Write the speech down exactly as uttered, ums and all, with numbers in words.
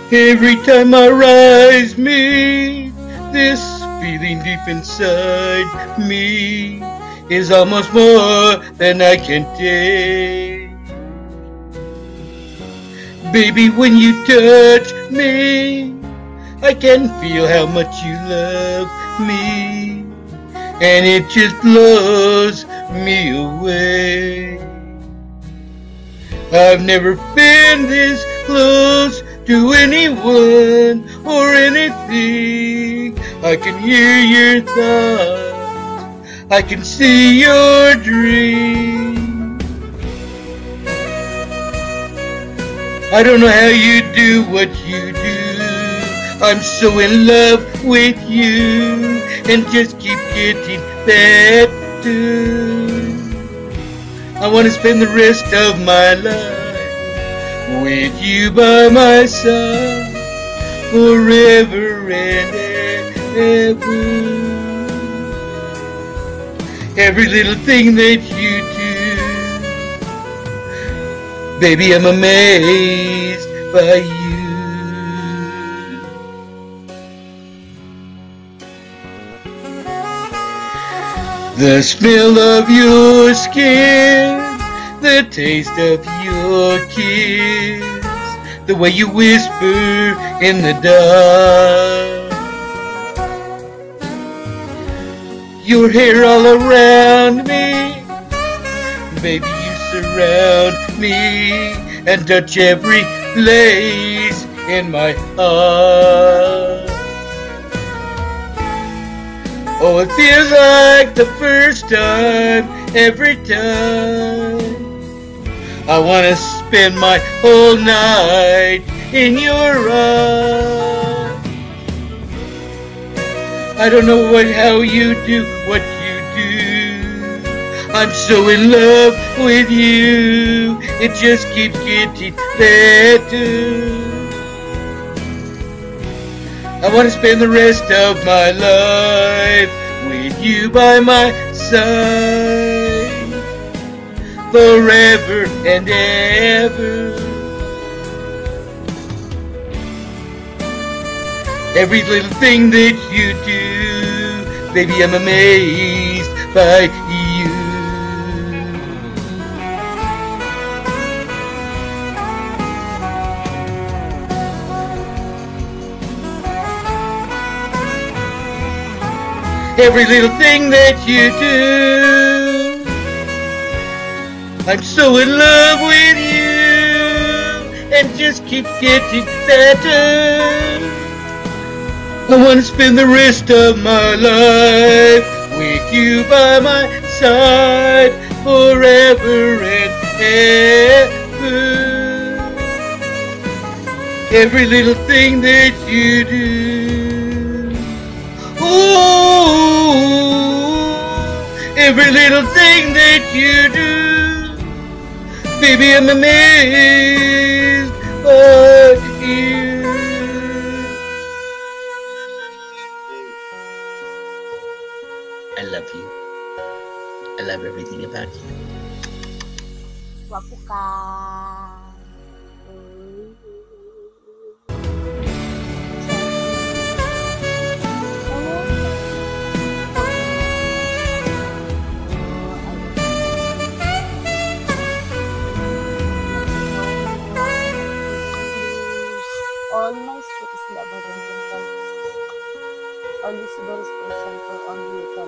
Every time I rise me, this feeling deep inside me is almost more than I can take. Baby, when you touch me, I can feel how much you love me, and it just blows me away. I've never been this close to anyone or anything. I can hear your thoughts, I can see your dreams. I don't know how you do what you do. I'm so in love with you and just keep getting better. I want to spend the rest of my life with you by my side forever and ever. Every little thing that you do, baby, I'm amazed by you. The smell of your skin, the taste of your kiss, the way you whisper in the dark, your hair all around me, baby, you surround me and touch every place in my heart. Oh, it feels like the first time, every time. I want to spend my whole night in your arms. I don't know what, how you do what you do. I'm so in love with you, it just keeps getting better. I want to spend the rest of my life with you by my side forever and ever. Every little thing that you do, baby, I'm amazed by you. Every little thing that you do, I'm so in love with you and just keeps getting better. I want to spend the rest of my life with you by my side forever and ever. Every little thing that you do, ooh, every little thing that you do, baby, I'm amazed by you. I love you. I love everything about you. Wapo ka. Almost it is never ending. Always very special for only you can